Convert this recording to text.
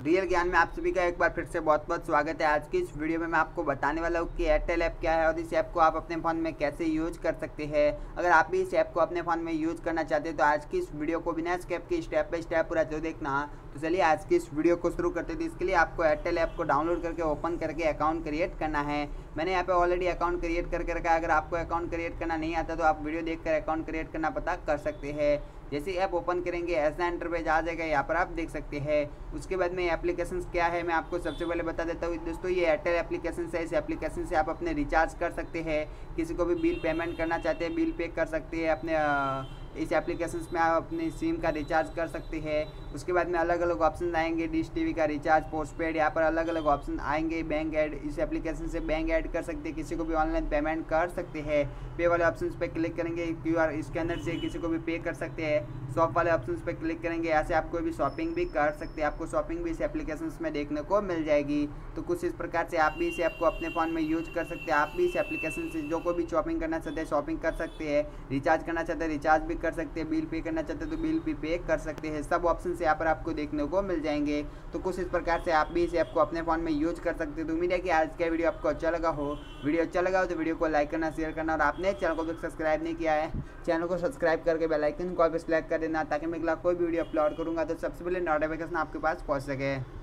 Real ज्ञान में आप सभी का एक बार फिर से बहुत बहुत स्वागत है। आज की इस वीडियो में मैं आपको बताने वाला हूँ कि एयरटेल ऐप क्या है और इस ऐप को आप अपने फ़ोन में कैसे यूज कर सकते हैं। अगर आप भी इस ऐप को अपने फ़ोन में यूज करना चाहते हैं तो आज की इस वीडियो को बिना स्किप की स्टेप बाय स्टेप पूरा जो देखना। तो चलिए आज की इस वीडियो को शुरू करते थे। इसके लिए आपको एयरटेल ऐप को डाउनलोड करके ओपन करके अकाउंट क्रिएट करना है। मैंने यहाँ पे ऑलरेडी अकाउंट क्रिएट करके रखा है। अगर आपको अकाउंट क्रिएट करना नहीं आता तो आप वीडियो देखकर अकाउंट क्रिएट करना पता कर सकते हैं। जैसे ऐप ओपन करेंगे ऐसा इंटरफेस आ जाएगा, यहाँ पर आप देख सकते हैं। उसके बाद में एप्लीकेशन क्या है मैं आपको सबसे पहले बता देता हूँ दोस्तों। ये एयरटेल एप्लीकेशन है। इस एप्लीकेशन से आप अपने रिचार्ज कर सकते हैं, किसी को भी बिल पेमेंट करना चाहते हैं बिल पे कर सकते हैं। अपने इस एप्लीकेशन में आप अपनी सिम का रिचार्ज कर सकते हैं। उसके बाद में अलग अलग ऑप्शन आएंगे, डिश टीवी का रिचार्ज, पोस्टपेड, यहाँ पर अलग अलग ऑप्शन आएंगे। बैंक ऐड, इस एप्लीकेशन से बैंक ऐड कर सकते हैं, किसी को भी ऑनलाइन पेमेंट कर सकते हैं। पे वाले ऑप्शन पे क्लिक करेंगे, QR स्कैनर से किसी को भी पे कर सकते हैं। शॉप वाले ऑप्शन पे क्लिक करेंगे, यहाँ से आप कोई भी शॉपिंग भी कर सकते हैं। आपको शॉपिंग भी इस एप्लीकेशन में देखने को मिल जाएगी। तो कुछ इस प्रकार से आप भी इस ऐप को अपने फ़ोन में यूज कर सकते हैं। आप भी इस एप्लीकेशन से जो कोई भी शॉपिंग करना चाहते हैं शॉपिंग कर सकते हैं, रिचार्ज करना चाहते हैं रिचार्ज भी कर सकते हैं, बिल पे करना चाहते हैं तो बिल भी पे कर सकते हैं। सब ऑप्शन से यहाँ पर आपको देखने को मिल जाएंगे। तो कुछ इस प्रकार से आप भी इस ऐप को अपने फ़ोन में यूज कर सकते हैं। तो उम्मीद है कि आज का वीडियो आपको अच्छा लगा हो। वीडियो अच्छा लगा हो तो वीडियो को लाइक करना, शेयर करना और आपने चैनल को सब्सक्राइब नहीं किया है चैनल को सब्सक्राइब करके बेल आइकन को भी सिलेक्ट कर देना, ताकि मैं अगला कोई भी वीडियो अपलोड करूँगा तो सबसे पहले नोटिफिकेशन आपके पास पहुँच सके।